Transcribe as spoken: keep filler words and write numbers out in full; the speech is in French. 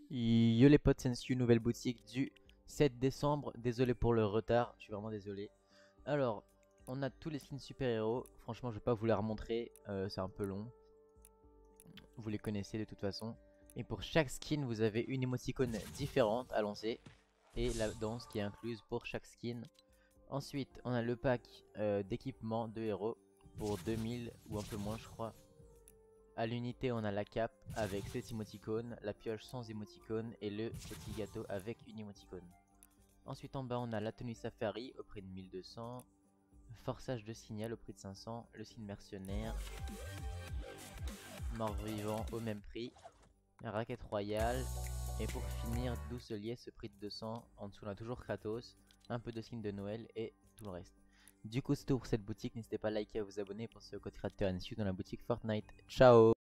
Yo les potes, Sensu, nouvelle boutique du sept décembre. Désolé pour le retard, je suis vraiment désolé. Alors, on a tous les skins super-héros. Franchement, je vais pas vous les remontrer, euh, c'est un peu long. Vous les connaissez de toute façon. Et pour chaque skin, vous avez une émoticône différente à lancer. Et la danse qui est incluse pour chaque skin. Ensuite, on a le pack euh, d'équipement de héros pour deux mille ou un peu moins, je crois. À l'unité, on a la cape avec cette émoticône, la pioche sans émoticône et le petit gâteau avec une émoticône. Ensuite, en bas, on a la tenue safari au prix de mille deux cents, forçage de signal au prix de cinq cents, le signe mercenaire, mort-vivant au même prix, la raquette royale et pour finir, douce liesse au prix de deux cents. En dessous, on a toujours Kratos, un peu de skin de Noël et tout le reste. Du coup, c'est tout pour cette boutique. N'hésitez pas à liker et à vous abonner pour ce code créateur N S U dans la boutique Fortnite. Ciao!